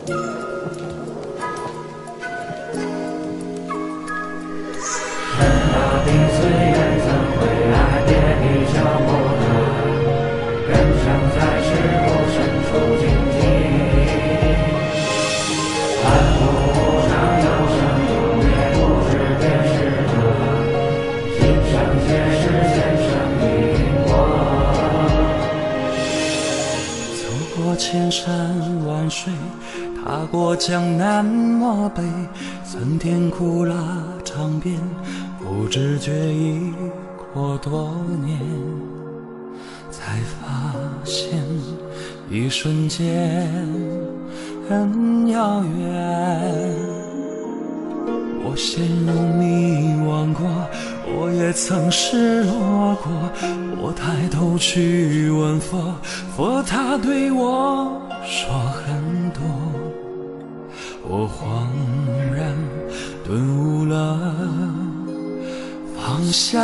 千山万水，踏过江南漠北，曾填苦辣尝遍，不知觉已过多年，才发现一瞬间很遥远。我陷入迷惘过，我也曾失落过，我抬头去问佛，佛他对我说很多，我恍然顿悟了方向。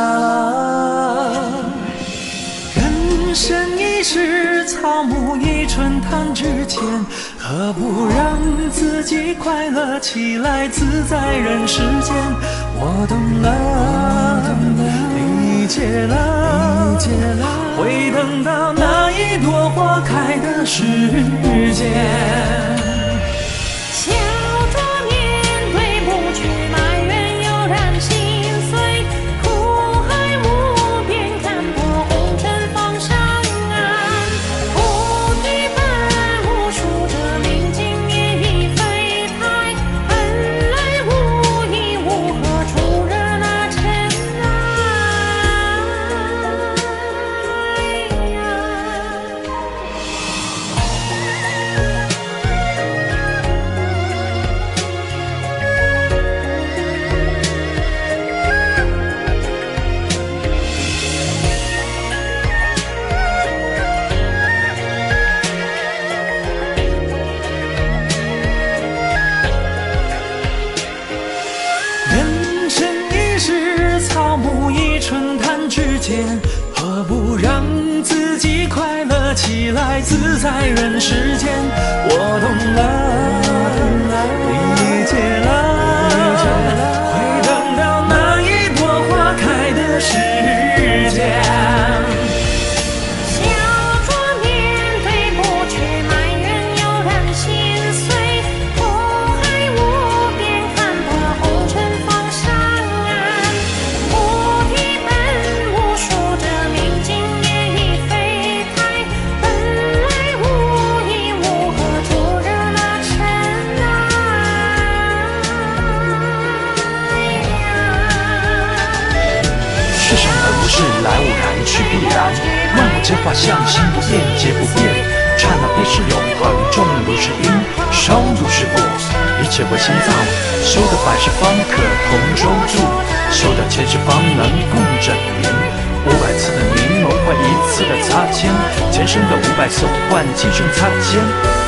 人生一世，草木一春，弹指间，何不让自己快乐起来，自在人世间。我懂了，理解了，会等到那一朵花开的时间。 笑着面对，不去埋怨，悠然心碎，苦海无边，看破红尘方向岸。菩提本无树，这明镜也已非台，本来无一物，何处惹那尘埃呀。 人生一世，草木一春，弹指间，何不让自己快乐起来，自在人世间。我懂了，理解了，会等到那一朵花开的时间。 笑着面对，不去埋怨，悠然心碎，苦海无边，看破红尘方向岸。菩提本无树，这明镜也已非台，本来无一物，何处惹那尘埃呀。 世上本无事，来偶然，去必然。万物皆化象，心不变，皆不变。刹那便是永恒，种如是因，生如是果。一切为心造，修得百世方可同舟住，修得千世方能共枕眠。500次的凝眸换1次的擦肩，前生的500次换今生擦肩。